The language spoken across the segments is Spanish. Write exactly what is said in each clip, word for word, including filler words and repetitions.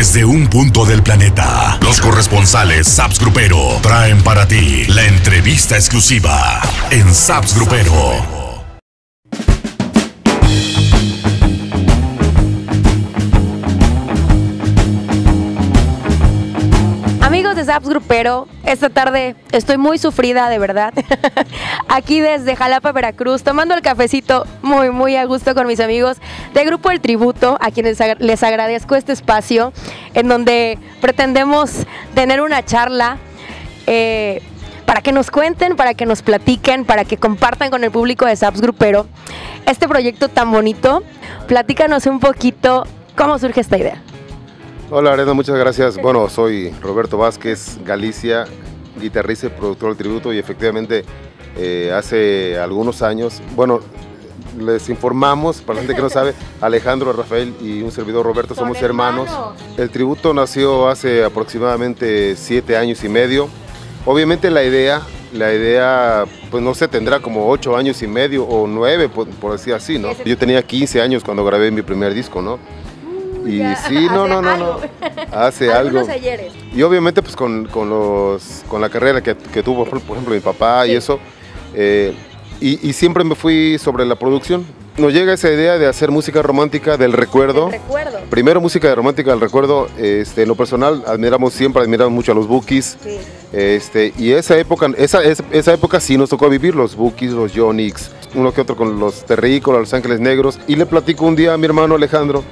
Desde un punto del planeta, los corresponsales Zaps Grupero traen para ti la entrevista exclusiva en Zaps Grupero. Amigos de Zaps Grupero, esta tarde estoy muy sufrida, de verdad. Aquí desde Jalapa, Veracruz, tomando el cafecito muy, muy a gusto con mis amigos de Grupo El Tributo, a quienes les agradezco este espacio en donde pretendemos tener una charla eh, para que nos cuenten, para que nos platiquen, para que compartan con el público de Zaps Grupero este proyecto tan bonito. Platícanos un poquito cómo surge esta idea. Hola Arena, muchas gracias. Bueno, soy Roberto Vázquez, Galicia, guitarrista y productor del tributo, y efectivamente eh, hace algunos años, bueno, les informamos, para la gente que no sabe, Alejandro, Rafael y un servidor Roberto somos Son hermanos. hermanos. El tributo nació hace aproximadamente siete años y medio. Obviamente la idea, la idea, pues no sé, tendrá como ocho años y medio o nueve, por, por decir así, ¿no? Yo tenía quince años cuando grabé mi primer disco, ¿no? Y ya, sí, no, no, no, no, hace algo. Ayeres. Y obviamente pues con, con, los, con la carrera que, que tuvo, por ejemplo, mi papá y eso, eh, y, y siempre me fui sobre la producción. Nos llega esa idea de hacer música romántica del recuerdo. El recuerdo. Primero música romántica del recuerdo, este, en lo personal admiramos siempre, admiramos mucho a los Bukis. Sí. Este, y esa época, esa, esa, esa época sí nos tocó vivir, los Bukis, los Yonix, uno que otro con los Terrícolas, los Ángeles Negros. Y le platico un día a mi hermano Alejandro.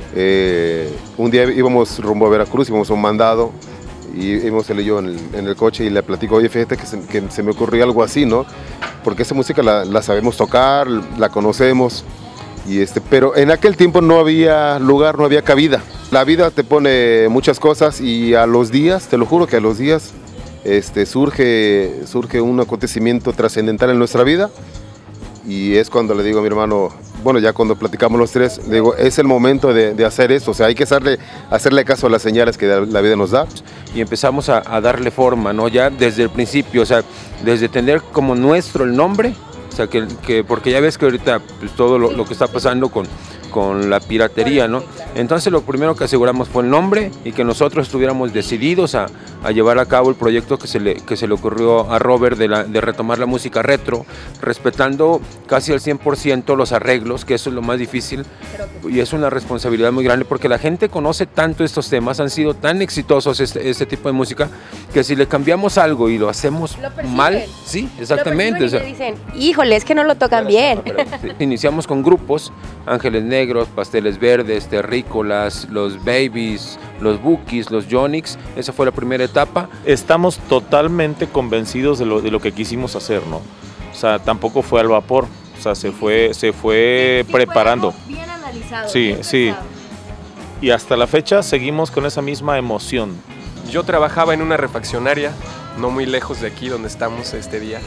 Eh, un día íbamos rumbo a Veracruz, íbamos a un mandado y íbamos él y yo en el, en el coche y le platico, oye, fíjate que se, que se me ocurrió algo así, ¿no? Porque esa música la, la sabemos tocar, la conocemos, y este, pero en aquel tiempo no había lugar, no había cabida. La vida te pone muchas cosas y a los días, te lo juro que a los días este, surge, surge un acontecimiento trascendental en nuestra vida, y es cuando le digo a mi hermano, bueno, ya cuando platicamos los tres, le digo, es el momento de, de hacer esto, o sea, hay que hacerle, hacerle caso a las señales que la vida nos da. Y empezamos a, a darle forma, ¿no? Ya desde el principio, o sea, desde tener como nuestro el nombre, o sea, que, que porque ya ves que ahorita pues, todo lo, lo que está pasando con, con la piratería, ¿no? Entonces lo primero que aseguramos fue el nombre y que nosotros estuviéramos decididos a, a llevar a cabo el proyecto que se le, que se le ocurrió a Robert de, la, de retomar la música retro, respetando casi al cien por ciento los arreglos, que eso es lo más difícil, y es una responsabilidad muy grande porque la gente conoce tanto estos temas, han sido tan exitosos este, este tipo de música, que si le cambiamos algo y lo hacemos lo mal, sí, exactamente. Lo o sea, y dicen, híjole, es que no lo tocan bien. Iniciamos con grupos, Ángeles Negros, Pasteles Verdes, Terrícolas, los Babies, los Bukis, los Yonix. Esa fue la primera etapa. Estamos totalmente convencidos de lo, de lo que quisimos hacer, ¿no? O sea, tampoco fue al vapor, o sea, se fue, se fue sí, sí, preparando. Fue bien analizado. Sí, bien sí. pensado. Y hasta la fecha seguimos con esa misma emoción. Yo trabajaba en una refaccionaria, no muy lejos de aquí donde estamos este día.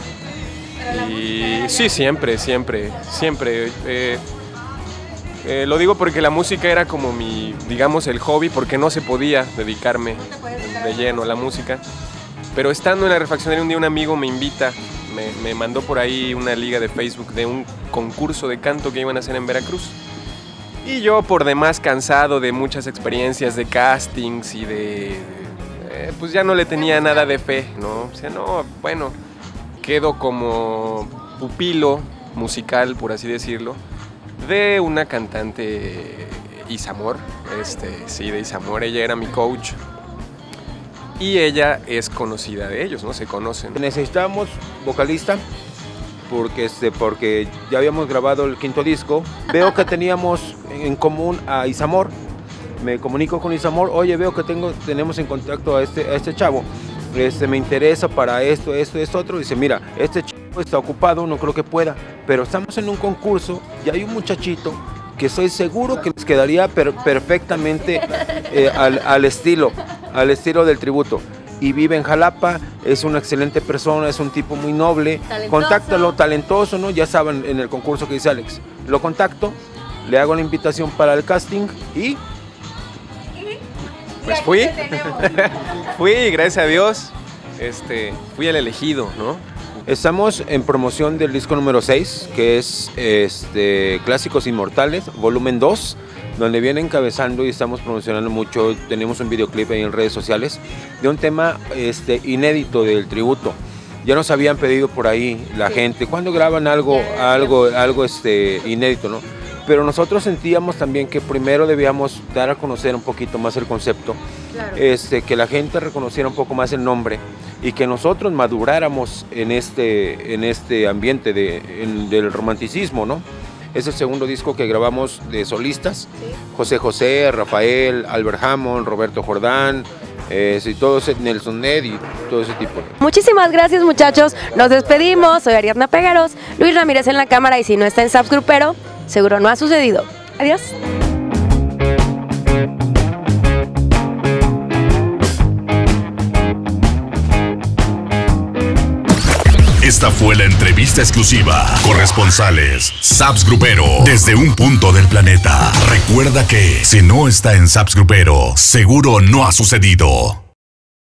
Y sí, siempre, siempre, siempre. Eh, eh, lo digo porque la música era como mi, digamos, el hobby, porque no se podía dedicarme de lleno a la música. Pero estando en la refaccionaria un día un amigo me invita, me, me mandó por ahí una liga de Facebook de un concurso de canto que iban a hacer en Veracruz. Y yo, por demás cansado de muchas experiencias de castings y de... Eh, pues ya no le tenía nada de fe, ¿no? O sea, no, bueno, quedo como pupilo musical, por así decirlo, de una cantante, Isamor, este, sí, de Isamor, ella era mi coach. Y ella es conocida de ellos, ¿no? Se conocen. Necesitábamos vocalista porque, este, porque ya habíamos grabado el quinto disco. Veo que teníamos en común a Isamor. Me comunico con Isamor, oye, veo que tengo, tenemos en contacto a este, a este chavo. Este, me interesa para esto, esto, esto, otro. Dice, mira, este chavo está ocupado, no creo que pueda, pero estamos en un concurso y hay un muchachito que estoy seguro que les quedaría per perfectamente eh, al, al estilo, al estilo del tributo. Y vive en Jalapa, es una excelente persona, es un tipo muy noble. Talentoso. Contáctalo, talentoso, ¿no? Ya saben en el concurso que dice Alex. Lo contacto, le hago la invitación para el casting y... Pues fui, fui, gracias a Dios, este, fui el elegido, ¿no? Estamos en promoción del disco número seis, que es este, Clásicos Inmortales, volumen dos. donde viene encabezando y estamos promocionando mucho, tenemos un videoclip ahí en redes sociales, de un tema este, inédito del tributo. Ya nos habían pedido por ahí la sí. gente, cuando graban algo, algo, algo este, inédito, ¿no? Pero nosotros sentíamos también que primero debíamos dar a conocer un poquito más el concepto, claro. este, que la gente reconociera un poco más el nombre y que nosotros maduráramos en este, en este ambiente de, en, del romanticismo, ¿no? Es el segundo disco que grabamos de solistas, ¿sí? José José, Rafael, Albert Hammond, Roberto Jordán, Eh, sí, todo ese Nelson Ned y todo ese tipo. Muchísimas gracias, muchachos. Nos despedimos. Soy Ariadna Pegueros, Luis Ramírez en la cámara, y si no está en Saps Grupero, seguro no ha sucedido. Adiós. Esta fue la entrevista exclusiva. Corresponsales Saps Grupero desde un punto del planeta. Recuerda que si no está en Saps Grupero, seguro no ha sucedido.